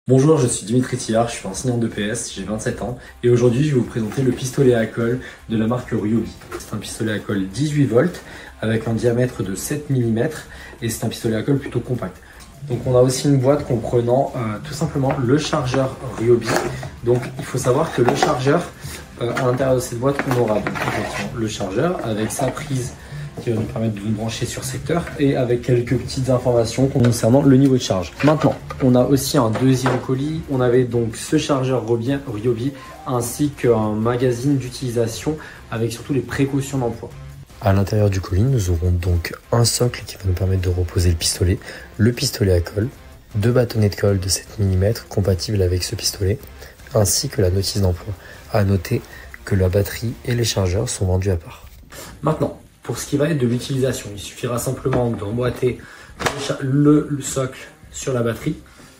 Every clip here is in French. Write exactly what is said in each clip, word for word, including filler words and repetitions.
Bonjour, je suis Dimitri Tillard, je suis enseignant de P S, j'ai vingt-sept ans et aujourd'hui je vais vous présenter le pistolet à colle de la marque Ryobi. C'est un pistolet à colle dix-huit volts avec un diamètre de sept millimètres et c'est un pistolet à colle plutôt compact. Donc on a aussi une boîte comprenant euh, tout simplement le chargeur Ryobi. Donc il faut savoir que le chargeur, euh, à l'intérieur de cette boîte, on aura donc, le chargeur avec sa prise qui va nous permettre de nous brancher sur secteur et avec quelques petites informations concernant le niveau de charge. Maintenant, on a aussi un deuxième colis. On avait donc ce chargeur Ryobi ainsi qu'un magazine d'utilisation avec surtout les précautions d'emploi. À l'intérieur du colis, nous aurons donc un socle qui va nous permettre de reposer le pistolet, le pistolet à colle, deux bâtonnets de colle de sept millimètres compatibles avec ce pistolet, ainsi que la notice d'emploi. À noter que la batterie et les chargeurs sont vendus à part. Maintenant, pour ce qui va être de l'utilisation, il suffira simplement d'emboîter le, le socle sur la batterie,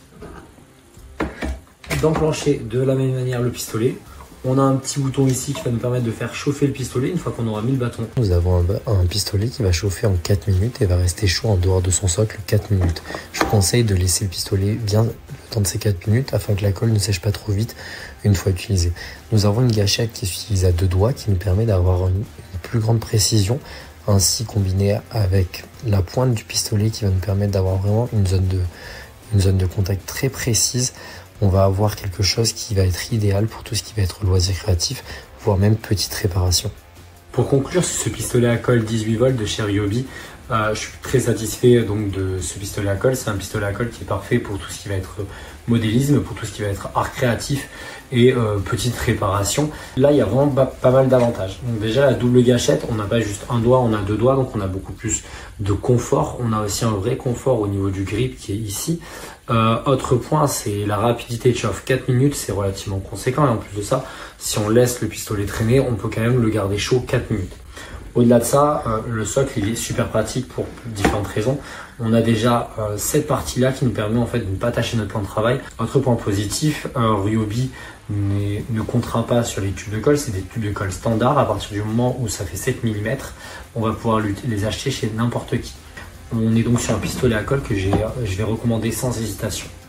d'enclencher de la même manière le pistolet. On a un petit bouton ici qui va nous permettre de faire chauffer le pistolet une fois qu'on aura mis le bâton. Nous avons un, un pistolet qui va chauffer en quatre minutes et va rester chaud en dehors de son socle quatre minutes. Je vous conseille de laisser le pistolet bien le temps de ces quatre minutes afin que la colle ne sèche pas trop vite une fois utilisée. Nous avons une gâchette qui s'utilise à deux doigts qui nous permet d'avoir une, une plus grande précision, ainsi combinée avec la pointe du pistolet qui va nous permettre d'avoir vraiment une zone de, une zone de contact très précise. On va avoir quelque chose qui va être idéal pour tout ce qui va être loisir créatif, voire même petite réparation. Pour conclure sur ce pistolet à colle dix-huit volts de chez Ryobi, euh, je suis très satisfait donc de ce pistolet à colle. C'est un pistolet à colle qui est parfait pour tout ce qui va être modélisme, pour tout ce qui va être art créatif et euh, petite réparation. Là, il y a vraiment pas, pas mal d'avantages. Donc déjà, la double gâchette, on n'a pas juste un doigt, on a deux doigts, donc on a beaucoup plus de confort. On a aussi un vrai confort au niveau du grip qui est ici. Euh, autre point, c'est la rapidité de chauffe. quatre minutes, c'est relativement conséquent. Et en plus de ça, si on laisse le pistolet traîner, on peut quand même le garder chaud quatre minutes. Au-delà de ça, euh, le socle il est super pratique pour différentes raisons. On a déjà euh, cette partie-là qui nous permet en fait de ne pas tâcher notre plan de travail. Autre point positif, euh, Ryobi ne contraint pas sur les tubes de colle, c'est des tubes de colle standard. À partir du moment où ça fait sept millimètres, on va pouvoir les acheter chez n'importe qui. On est donc sur un pistolet à colle que je vais recommander sans hésitation.